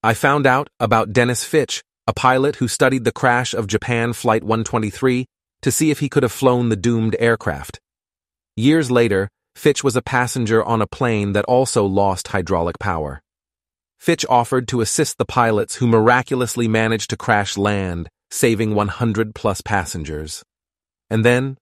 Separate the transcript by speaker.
Speaker 1: I found out about Dennis Fitch, a pilot who studied the crash of Japan Flight 123 to see if he could have flown the doomed aircraft. Years later, Fitch was a passenger on a plane that also lost hydraulic power. Fitch offered to assist the pilots who miraculously managed to crash land, saving 100+ passengers. And then,